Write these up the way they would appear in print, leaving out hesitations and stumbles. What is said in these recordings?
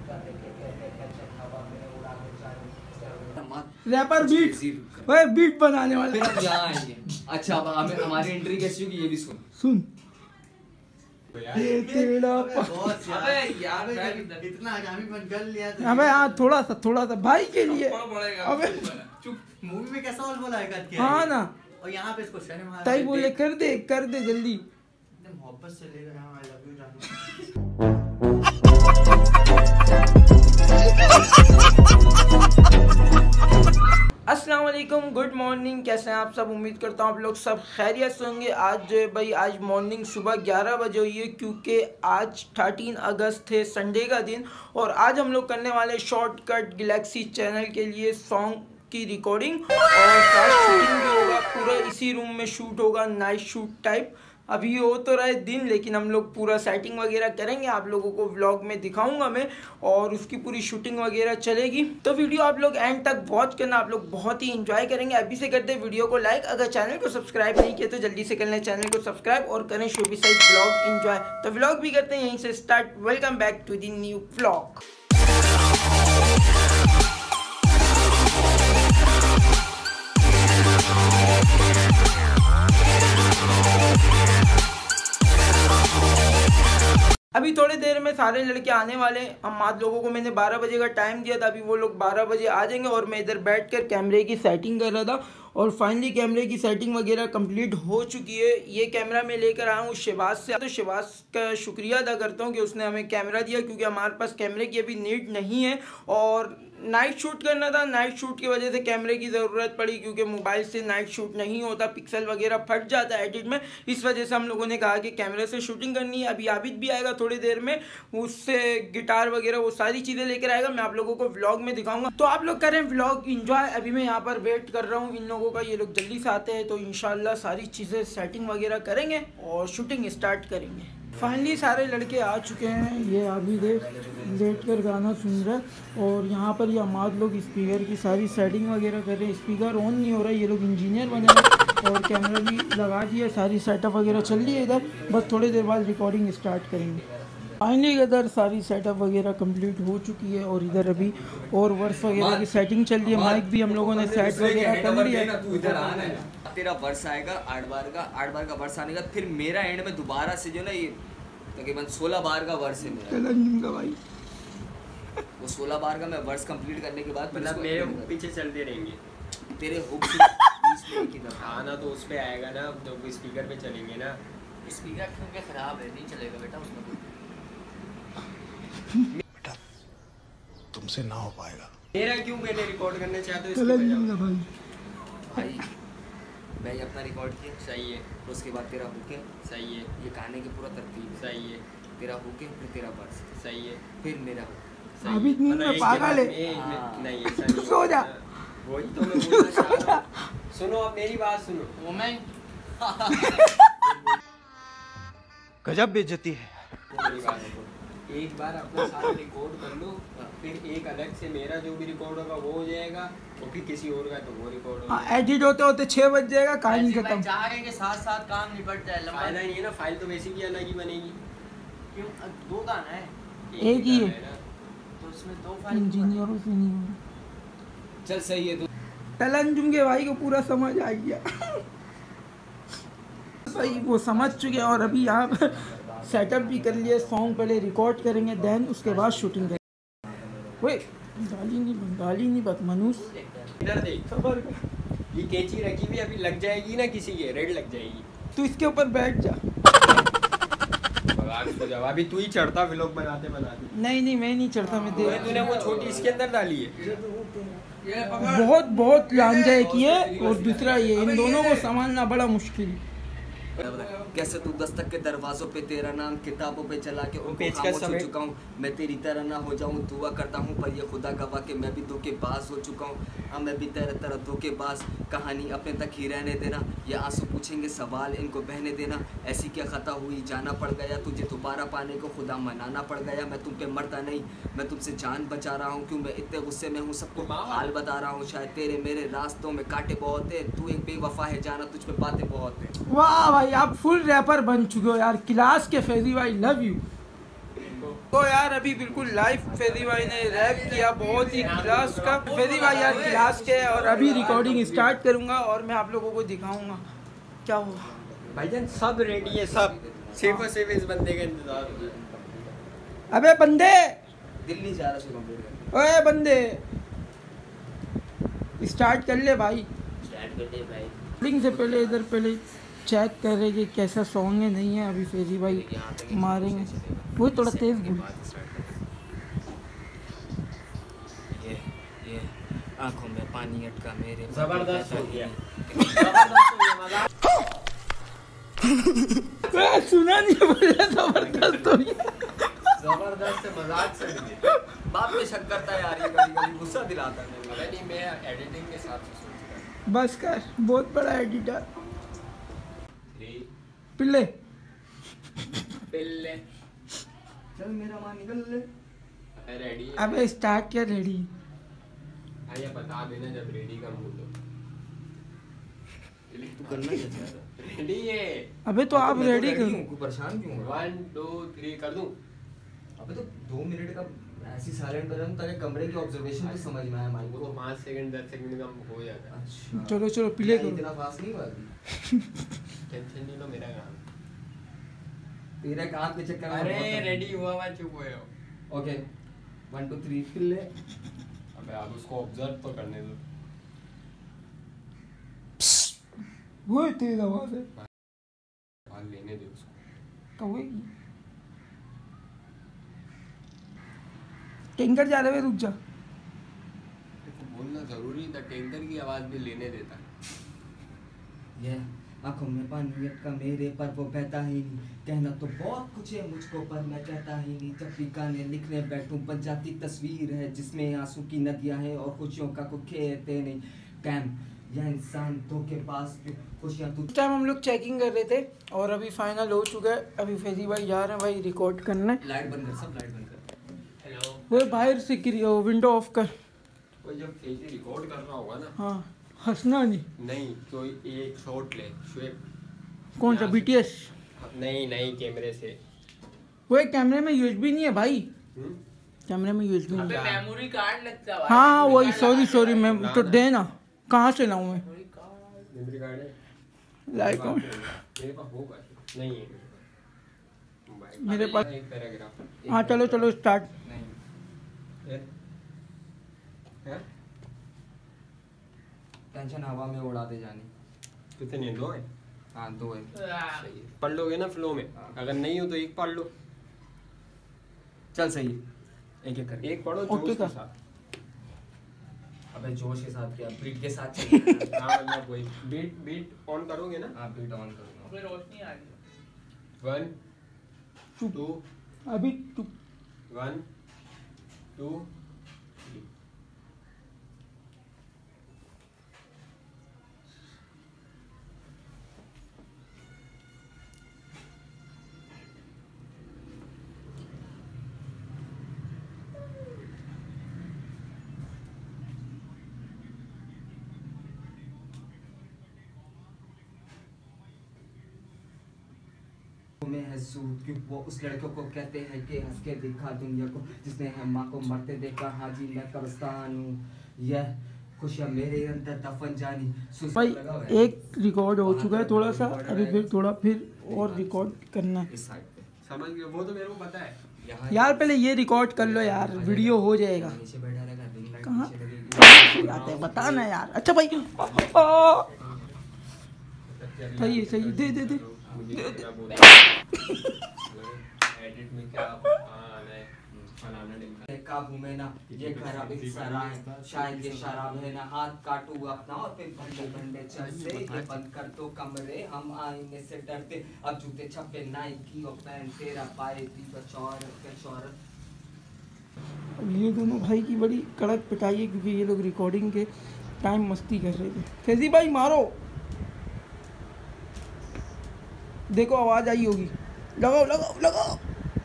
Wrapper beat बनाने वाले। फिर हम यहाँ आएंगे। अच्छा अब हमें हमारी एंट्री कैसी होगी ये भी सुन। ये तेरा अबे यार इतना आगामीपन कर लिया तो अबे हाँ थोड़ा सा भाई के लिए। अबे चुप, मूवी में कैसा बोला है करके। हाँ ना, और यहाँ पे इसको शर्म आ ताई बोले कर दे जल्दी। मोहब्बत से ले रहा हूँ, आई लव यू जानू। अस्सलाम वालेकुम, गुड मॉर्निंग। कैसे हैं आप सब? उम्मीद करता हूँ आप लोग सब खैरियत से होंगे। आज मॉर्निंग सुबह 11 बजे हुई है क्योंकि आज 13 अगस्त है, संडे का दिन। और आज हम लोग करने वाले शॉर्टकट गैलेक्सी चैनल के लिए सॉन्ग की रिकॉर्डिंग और साथ शूटिंग भी होगा। पूरा इसी रूम में शूट होगा, नाइट शूट टाइप। अभी हो तो रहा है दिन, लेकिन हम लोग पूरा सेटिंग वगैरह करेंगे, आप लोगों को व्लॉग में दिखाऊंगा मैं, और उसकी पूरी शूटिंग वगैरह चलेगी। तो वीडियो आप लोग एंड तक वॉच करना, आप लोग बहुत ही एंजॉय करेंगे। अभी से करते हैं वीडियो को लाइक। अगर चैनल को सब्सक्राइब नहीं किया तो जल्दी से कर लें चैनल को सब्सक्राइब और करें शोबीसाइड व्लॉग एंजॉय। तो व्लॉग भी करते हैं यहीं से start. Welcome back to the new vlog. अभी थोड़ी देर में सारे लड़के आने वाले। हम आप लोगों को मैंने 12 बजे का टाइम दिया था, अभी वो लोग 12 बजे आ जाएंगे। और मैं इधर बैठकर कैमरे की सेटिंग कर रहा था और फाइनली कैमरे की सेटिंग वगैरह कंप्लीट हो चुकी है। ये कैमरा मैं लेकर आया हूँ शहबाज से, तो शहबाज का शुक्रिया अदा करता हूँ कि उसने हमें कैमरा दिया, क्योंकि हमारे पास कैमरे की अभी नीड नहीं है और नाइट शूट करना था। नाइट शूट की वजह से कैमरे की ज़रूरत पड़ी, क्योंकि मोबाइल से नाइट शूट नहीं होता, पिक्सल वगैरह फट जाता है एडिट में। इस वजह से हम लोगों ने कहा कि कैमरे से शूटिंग करनी है। अभी आबिद भी आएगा थोड़ी देर में, उससे गिटार वगैरह वो सारी चीज़ें लेकर आएगा, मैं आप लोगों को व्लॉग में दिखाऊंगा। तो आप लोग करें व्लॉग एंजॉय। अभी मैं यहाँ पर वेट कर रहा हूँ इन लोगों का, ये लोग जल्दी से आते हैं तो इंशाल्लाह सारी चीज़ें सेटिंग वगैरह करेंगे और शूटिंग स्टार्ट करेंगे। फाइनली सारे लड़के आ चुके हैं। ये अभी लेट कर गाना सुन रहा है और यहाँ पर ये अमाद लोग स्पीकर की सारी सेटिंग वगैरह कर रहे हैं। स्पीकर ऑन नहीं हो रहा है, ये लोग इंजीनियर बने हैं और कैमरा भी लगा दिया, सारी सेटअप वगैरह चल रही है इधर। बस थोड़ी देर बाद रिकॉर्डिंग स्टार्ट करेंगे। फाइनली इधर सारी सेटअप वगैरह कंप्लीट हो चुकी है और इधर अभी और वर्स वगैरह की सेटिंग चल रही है। माइक भी हम लोगों ने सेट वगैरह कर लिया है। तेरा वर्ष आएगा 8 बार का वर्ष आने का, फिर मेरा एंड में दोबारा से जो ना ये तकरीबन 16 बार का वर्ष है मेरा भाई। वो 16 बार का मैं वर्ष कंप्लीट करने के बाद मतलब मेरे पीछे चलते रहेंगे तेरे हुक से की तरफ। हाँ ना, तो उस पे आएगा ना, तो स्पीकर पे चलेंगे ना। स्पीकर क्योंकि खराब है, नहीं चलेगा बेटा उसमें। बेटा तुमसे ना हो पाएगा। मेरा क्यों पहले रिकॉर्ड करने चाहते हो? भाई मैं अपना रिकॉर्ड किया, सही है। उसके बाद तेरा हुक है, सही है। ये गाने की पूरा तरतीब, सही है। तेरा हुक है, फिर तेरा वर्स, सही है। फिर मेरा अभी नहीं पागल है। नहीं ऐसा सो जा। वही तो मैं बोलना चाह रहा हूँ। सुनो आप मेरी बात सुनो। वो मैं गजब बेइज्जती है। मेरी बात सुनो। एक बार अपना सारा रिकॉर्ड कर लो, फिर एक अलग से मेरा जो भी रिकॉर्ड होगा वो हो जाएगा, और फिर किसी और का तो वो रिकॉर्ड होगा। एडिट होते होते 6 बज जाएगा, कहानी खत्म। चाह रहे हैं कि साथ साथ काम निपट जाए। फाइल नहीं है ना, फाइल तो वैसे भी अलग ही बनेगी। क्यों? 2 गाना है, एक ही है तो उसमें 2 फाइल। इंजीनियरों से नहीं हो रहा। चल सही है। तो तलंजुम के भाई को पूरा समझ आ गया। सही, वो समझ चुके हैं। और अभी यहाँ पर सेटअप भी कर लिया, सॉन्ग पहले रिकॉर्ड करेंगे, देन उसके बाद शूटिंग करेंगे। वही बंगाली नहीं बात मनुष। इधर देख, खबर ये कैंची रखी हुई, अभी लग जाएगी ना किसी के, रेड लग जाएगी। तू इसके ऊपर बैठ जा। अभी तू ही चढ़ता व्लॉग बनाते बनाते। नहीं मैं नहीं चढ़ता, मैं देख। तूने वो छोटी इसके अंदर डाली है। बहुत लांजा है कि है, और दूसरा ये, इन दोनों को संभालना बड़ा मुश्किल है। कैसे तू दस्तक के दरवाजों पे तेरा नाम किताबों पे चला के उनको खामोश हो चुका हूँ। मैं तेरी तरह ना हो जाऊँ दुआ करता हूँ, पर ये खुदा गवाह के मैं भी धोखेबाज हो चुका हूँ। हाँ मैं भी तेरे तरह धोखेबाज, कहानी अपने तक ही रहने देना। ये आंसू पूछेंगे सवाल, इनको बहने देना। ऐसी क्या खता हुई जाना पड़ गया, तुझे दोबारा पाने को खुदा मनाना पड़ गया। मैं तुम पे मरता नहीं, मैं तुमसे जान बचा रहा हूँ। क्यों मैं इतने गुस्से में हूँ, सबको हाल बता रहा हूँ। शायद तेरे मेरे रास्तों में कांटे बहुत है, तू एक बेवफा है जाना, तुझ पे बातें बहुत है। वाह भाई, आप फुल रैपर बन चुके हो यार। क्लास के फैजी भाई, लव यू। तो यार अभी बिल्कुल लाइव फेदी भाई ने रैप किया, बहुत ही क्लास का। फेदी भाई यार क्लास के, और अभी रिकॉर्डिंग स्टार्ट करूंगा और मैं आप लोगों को दिखाऊंगा क्या हुआ। भाईजान सब रेडी है, सब सिर्फ और सिर्फ इस बंदे का इंतजार। अबे बंदे, दिल्ली जा रहा है, ओए बंदे स्टार्ट कर ले भाई। स्टार्ट कर दे भाई। रिकॉर्डिंग से पहले इधर पहले चेक कर रहे कि कैसा सॉन्ग है, नहीं है। अभी फेदी भाई मारेंगे, वो थोड़ा तेज बोल। ये आंखों में पानी अटका मेरे, जबरदस्त हो गया। सुना नहीं बोला, जबरदस्त हो गया। जबरदस्त से मजाक से भी बाप पे शक करता है यार, ये कभी गुस्सा दिलाता है। अरे नहीं, मैं एडिटिंग के साथ सोच रहा बस कर, बहुत बड़ा एडिटर। थी। पिल्ले पिल्ले चल मेरा मां निकल ले। रेडी है। अबे स्टार्ट क्या रेडी? हाँ ये बता देना जब रेडी का मूड हो। तू करना क्या चाहता है? रेडी है। अबे तो आप रेडी करो। क्यों परेशान क्यों हो? 1 2 3 कर दूं? अबे तो 2 मिनट का ऐसी साइलेंट कर रहा हूं ताकि कमरे की ऑब्जर्वेशन तो समझ में आए माइक वो को। तो 5 सेकंड 10 सेकंड का हो जाता है। अच्छा चलो चलो प्ले करो। इतना फास्ट नहीं हुआ अभी। टेंशन नहीं लो, मेरा काम। तेरे काम के चक्कर में अरे रेडी हुआ हुआ चुप हुए हो। ओके 1 2 3 फिर ले। अबे आप उसको ऑब्जर्व तो करने दो। वो तेज आवाज है। बाहर लेने दो उसको। कौवे की टैंकर जा रहे हैं, रुक जा। तो बोलना जरूरी था, टैंकर की आवाज भी लेने देता। ये आंखों में पानी अटका मेरे, पर वो बहता ही नहीं। कहना तो बहुत कुछ है मुझको, पर मैं कहता ही नहीं। जब भी गाने लिखने बैठूं बन जाती तस्वीर है जिसमें आंसू की नदियां हैं और खुशियों का कोई खेत है नहीं। कैम यह इंसान धोखेबाज खुशियां तू। उस टाइम हम लोग चेकिंग कर रहे थे और अभी फाइनल हो चुका है। अभी फेदी भाई जा रहे हैं भाई रिकॉर्ड करने। लाइट बंद कर, सब लाइट बंद कर। हेलो। वो बाहर से विंडो ऑफ कर। वो जब फेजी रिकॉर्ड कर रहा होगा ना। हाँ हंसना नहीं। नहीं तो एक शॉट ले शुएब। कौन सा BTS? नहीं नहीं कैमरे से। वो एक कैमरे में USB नहीं है भाई, हम्म? कैमरे में USB नहीं है। मेमोरी कार्ड लगता है। हाँ वही, सॉरी मैं तो देना कहाँ से लाऊं मैं? मेमोरी कार्ड है लाइक मेरे पास होगा। नहीं है मेरे पास। एक पैराग्राफ। हाँ चलो चलो स्टार्ट। है? टेंशन हवा में उड़ाते जानी। कितने 2 है? हाँ 2 है। सही है। पढ़ लोगे ना फ्लो में। अगर नहीं हो तो एक पढ़ लो। चल सही, एक एक करके। एक पढ़ो ओके जोश का। के साथ। अबे जोश के साथ क्या, बीट के साथ चल। हाँ मतलब वही बीट ऑन करोगे ना। हाँ बीट ऑन करूँगा। रोशनी आ रही है। 1 2 अभी तू 1 2 3। में है सूद क्यों वो उस लड़के को कहते हैं कि हंस के दिखा दुनिया को, जिसने है माँ को मरते देखा। हाँ जी मैं कब्रिस्तान हूँ, यह खुशियाँ मेरे अंदर दफन जानी। भाई एक रिकॉर्ड हो चुका है थोड़ा सा, अभी फिर थोड़ा फिर और रिकॉर्ड करना है। इस साइड पे समझ गए? वो तो मेरे को पता है। यहाँ यार पहले ये रिकॉर्ड कर लो यार, वीडियो हो जाएगा। नीचे बैठा रहेगा, रिंग लाइट कहाँ नीचे लगेगी। आते हैं बता ना यार। अच्छा भाई सही है सही, दे दे दे। मुझे क्या बोला एडिट में क्या आना है फलाना ढिमका। काबू में ना ये खराब इशारा है, शायद ये शराब है ना। हाथ काटू अपना और फिर भंडे भंडे चलते। ये बंद कर दो कमरे, हम आईने से डरते। अब जूते छपे नाइकी और पैंट तेरा पाए दी बचौर। अब ये दोनों भाई की बड़ी कड़क पिटाई है क्योंकि ये लोग रिकॉर्डिंग के टाइम मस्ती कर रहे थे। फैजी भाई मारो, देखो आवाज आई होगी। लगाओ लगाओ लगाओ।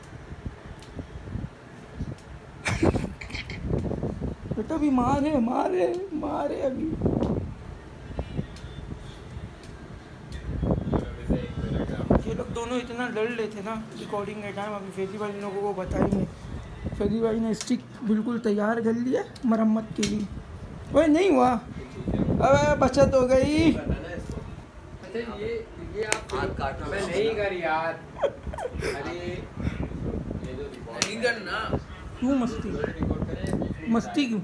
बेटा भी मारे मारे मारे अभी। ये लोग दोनों दोनों इतना लड़ रहे थे ना रिकॉर्डिंग के टाइम। अभी फैजी भाई लोगों को बताएंगे। फैजी भाई ने स्टिक बिल्कुल तैयार कर लिया मरम्मत के लिए। ओए नहीं हुआ, अबे बचत हो गई। ये आप हाथ काट मैं नहीं कर यार। अरे ये जो नहीं करना। क्यों मस्ती, रिकॉर्ड करें मस्ती क्यों?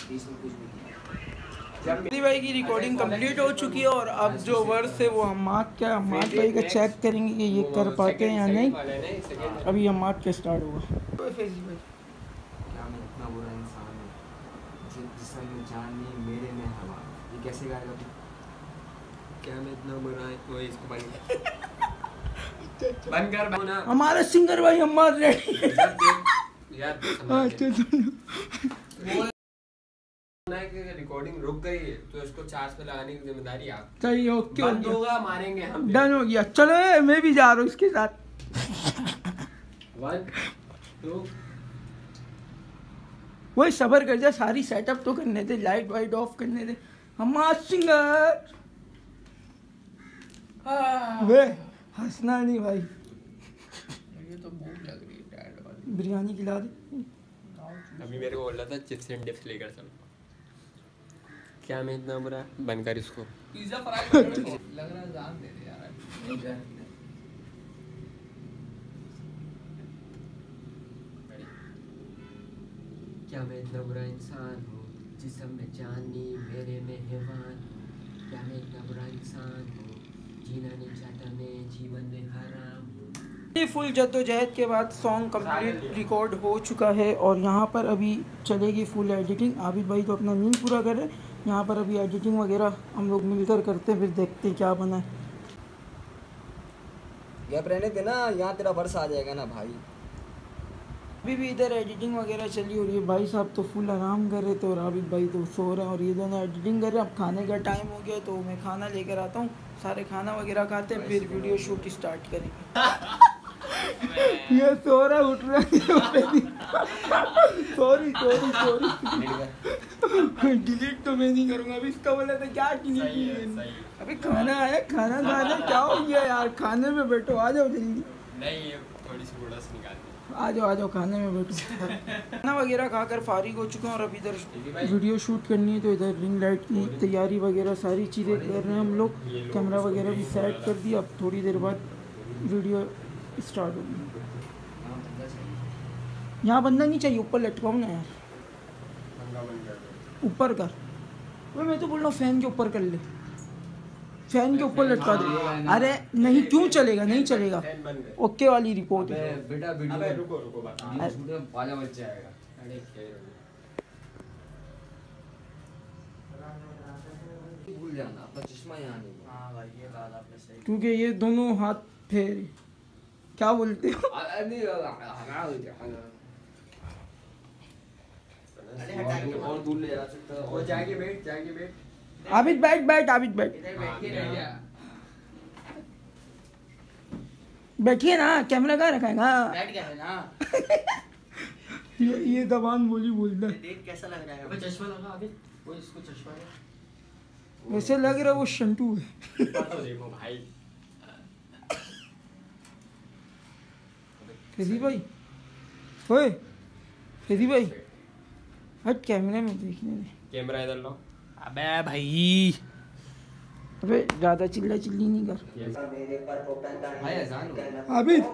फैजी भाई की रिकॉर्डिंग कंप्लीट हो चुकी है और अब जो वर्स है वो हमाद भाई का चेक करेंगे कि ये कर पाते हैं या नहीं। अभी हमाद के स्टार्ट होगा। फैजी भाई क्या मैं इतना बुरा इंसान हूँ जिसमें में जान नहीं मेरे में हवा। ये कैसे गाएगा तू? क्या मैं इतना बुरा है? तो इसको बंद कर ना हमारा सिंगर भाई हमाद रेडी है। यार रिकॉर्डिंग रुक गई है तो इसको चार्ज पे लगाने की जिम्मेदारी आप। सही ओके हो बंद गया, होगा मारेंगे हम। डन हो गया। चलो मैं भी जा रहा हूँ इसके साथ। 1 2 वही सबर कर जा, सारी सेटअप तो करने दे, लाइट वाइट ऑफ करने दे। हमारा सिंगर वे हंसना नहीं भाई। ये तो भूख लग रही है डैड वाली। बिरयानी खिला दे। अभी मेरे को बोल रहा था चिप्स एंड डिप्स लेकर चल। क्या मैं इतना बुरा? बंद कर इसको। पिज्जा फ्राई लग रहा है जान दे दे यार। क्या मैं इतना बुरा इंसान हूँ जिसम में जान नहीं मेरे में हैवान। क्या मैं इतना बुरा इंसान हूँ जीना नहीं चाहता मैं जीवन में हराम हूँ। ये फुल जद्दोजहद के बाद सॉन्ग कंप्लीट रिकॉर्ड हो चुका है और यहाँ पर अभी चलेगी फुल एडिटिंग। आबिद भाई तो अपना नींद पूरा कर रहे हैं। यहाँ पर अभी एडिटिंग वगैरह हम लोग मिलकर करते हैं, फिर देखते हैं क्या बना है। गैप रहने देना, यहाँ तेरा वर्ष आ जाएगा ना भाई। अभी भी इधर एडिटिंग वगैरह चली हो रही है। भाई साहब तो फुल आराम कर रहे थे और आबिद भाई तो सो रहे हैं और ये दोनों एडिटिंग कर रहे हैं। अब खाने का टाइम हो गया तो मैं खाना लेकर आता हूँ। सारे खाना वगैरह खाते हैं फिर वीडियो शूट स्टार्ट करेंगे। ये सो रहा उठ रहा है। सॉरी डिलीट तो मैं नहीं करूँगा। अभी इसका बोला था क्या डिलीट। अभी खाना आया, खाना खाने क्या हो गया यार। खाने में बैठो, आ जाओ जल्दी। नहीं ये थोड़ी सी बुढ़ा से निकाल दे। आ जाओ खाने में बैठो। खाना वगैरह खाकर फारिग हो चुके हैं और अभी इधर वीडियो शूट करनी है तो इधर रिंग लाइट की तैयारी वगैरह सारी चीज़ें कर रहे हैं हम लोग। कैमरा वगैरह भी सेट कर दिया। अब थोड़ी देर बाद वीडियो स्टार्ट होगी। यहाँ बंदा नहीं चाहिए, ऊपर लटकाओ ना यार। ऊपर कर। मैं तो बोल रहा हूँ फैन के ऊपर कर ले। फैन के ऊपर लटका दे। अरे नहीं क्यों चलेगा, नहीं चलेगा। ओके वाली रिपोर्ट है। बेटा वीडियो अबे रुको बता। बाजा बच जाएगा। अरे खेल भूल जाना अपना चश्मा यहाँ नहीं। हाँ भाई ये बात आपने सही। क्योंकि ये दोनों हाथ फेर क्या बोलते हो। और दूर ले जा सकता है। वो जाके बैठ। आबिद बैठ आबिद बैठ। इधर बैठिए ना। बैठिए ना, कैमरा कहाँ रखाएगा। बैठ गया है ना। ये दबान बोलता है। देख कैसा लग रहा है। अबे चश्मा लगा अभी। वो इसको चश्मा है। वैसे लग रहा है वो शंटू है। तो देखो भाई। फैजी भाई, ओए फैजी भाई हट, कैमरे में देखने दे। कैमरा इधर लो। अबे भाई अबे ज़्यादा चिल्ला चिल्ली नहीं कर। भाई अजान हो रही है। आबिद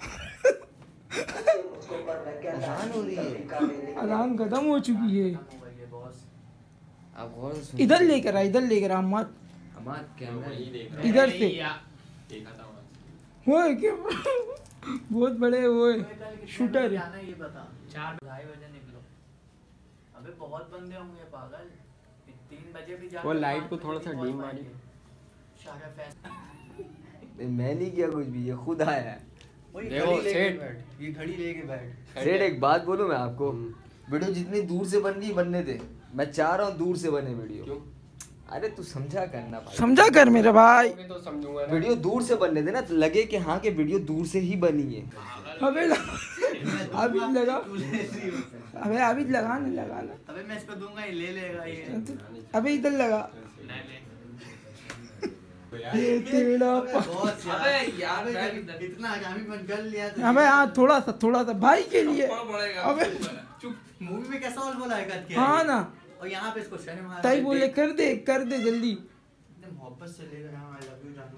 अजान हो रही है। अलार्म खत्म हो चुकी है। आप गौर से सुनो। इधर लेकर आ मत। हमारा कैमरा वही देख रहा इधर से देखा था वहाँ। वो क्या बहुत बड़े वो शूटर है। आना ये बता। 4-2:30 बजे निकलो। अबे बहुत बंदे होंगे पागल। 3 बजे भी जा। वो लाइट को थोड़ा सा डीम मारी। सारा फैन। मैं नहीं किया कुछ भी, ये खुद आया है। देखो सेठ। ये घड़ी लेके बैठ। सेठ एक बात बोलूं मैं आपको, वीडियो जितनी दूर से बन रही बनने दे। मैं चाह रहा हूँ दूर से बने वीडियो। क्यों? अरे तू समझा करना भाई। समझा कर मेरे भाई। मैं तो समझूंगा ना। वीडियो दूर से बनने देना, तो लगे कि हाँ के वीडियो दूर से ही बनी है। अबे आबिद लगा। अबे आबिद लगाना। अबे मैं इसको दूंगा, ये ले लेगा ये। अबे इधर लगा। ये तेरा अबे यार इतना आगामीपन कर लिया तो अबे हाँ थोड़ा सा भाई के लिए। अबे चुप, मूवी में कैसा बोला है कद के? हाँ ना, और यहाँ पे इसको शर्म आ रहा ताई है। बोले कर दे जल्दी। इतने मोहब्बत से लेकर यहाँ आई लव यू जानू।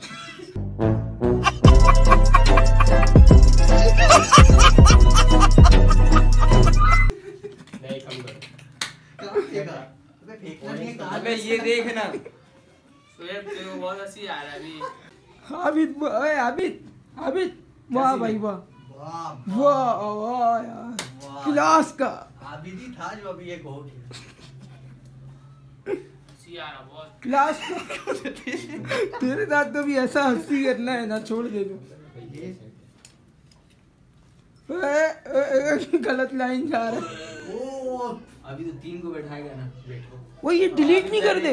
नहीं कम करो। कहाँ फेंका? अबे फेंकना नहीं है, कहाँ अबे ये देखना शुएब तेरे को बहुत हंसी आ रहा है अभी। आबिद वाह भाई वाह वाह वाह यार, वाह। क्लास का। आबिदी था जो अभी एक हो गया। हंसी आ रहा बहुत। क्लास का। तेरे साथ कभी ऐसा हंसी करना है ना, छोड़ दे दो। गलत लाइन जा रहा है। ओ अभी तो 3 को बैठाएगा ना। वो ये डिलीट नहीं कर दे।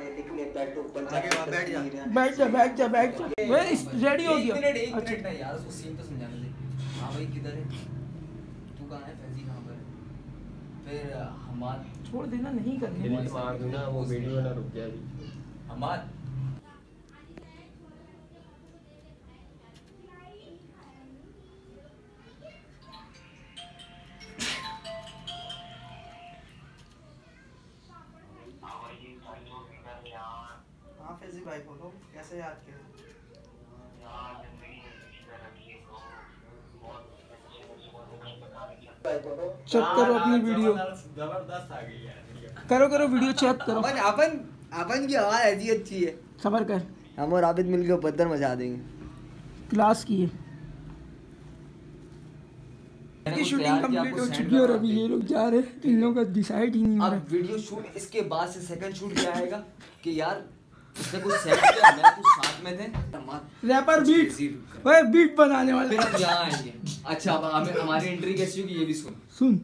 आगे बैठ जा मैं रेडी हो एक गया। मिनट ना यार, उसको सीन तो समझाने दे। हाँ भाई किधर है तू, कहाँ है, फैजी कहाँ पर है? फिर हमाद छोड़ देना, नहीं करने। डिलीट मार दूंगा, वो वीडियो ना रुक जाए अभी। हमाद हाँ फैजी भाई बोलो, कैसे याद किया? चेक करो अपनी वीडियो, जबरदस्त आ गई यार। करो वीडियो चेक करो। अपन की आवाज ऐसी अच्छी है। सबर कर, हम और आबिद मिलके उपद्र मचा देंगे। क्लास की है। की शूटिंग कंप्लीट हो चुकी है और अभी ये लोग जा रहे हैं। इन लोगों का डिसाइड ही नहीं हो अब रहा। वीडियो शूट इसके बाद से सेकंड शूट क्या आएगा कि यार उसने कुछ सेट किया, मैं कुछ साथ में थे। रैपर बीट, ओए बीट बनाने फिर वाला। हम यहाँ आएंगे। अच्छा अब हमें हमारी एंट्री कैसी होगी ये भी सुन।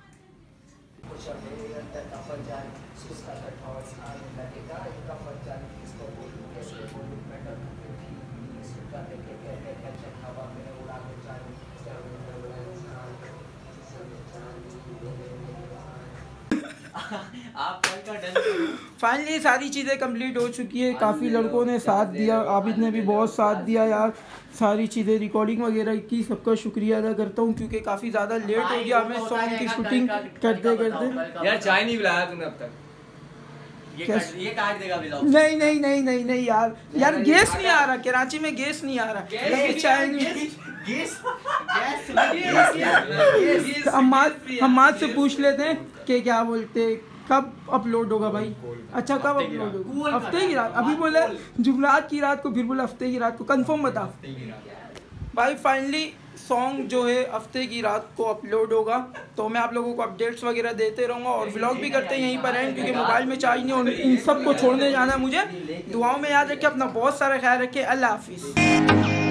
आप कल का डन करो। फाइनली सारी चीज़ें कंप्लीट हो चुकी है। काफ़ी लड़कों ने साथ दिया, आबिद ने भी बहुत साथ दिया यार। सारी चीज़ें रिकॉर्डिंग वगैरह की, सबका शुक्रिया अदा करता हूँ क्योंकि काफ़ी ज़्यादा लेट हो गया हमें सॉन्ग की शूटिंग करते करते। यार चाय नहीं पिलाया तूने अब तक। ये काट देगा ब्लॉग। नहीं यार गैस नहीं आ रहा, कराची में गैस नहीं आ रहा। चाय नहीं। हमाद से पूछ लेते हैं कि क्या बोलते, कब अपलोड होगा भाई? अच्छा कब अपलोड होगा? हफ्ते की रात। अभी बोले जुमरात की रात को, फिर बोले हफ्ते की रात को। कंफर्म बता भाई। फाइनली सॉन्ग जो है हफ्ते की रात को अपलोड होगा, तो मैं आप लोगों को अपडेट्स वगैरह देते रहूँगा और व्लॉग भी करते हैं यहीं पर एंड, क्योंकि मोबाइल में चार्ज नहीं और इन सब को छोड़ने जाना है मुझे। दुआओं में याद रखें, अपना बहुत सारा ख्याल रखें। अल्लाह हाफिज़।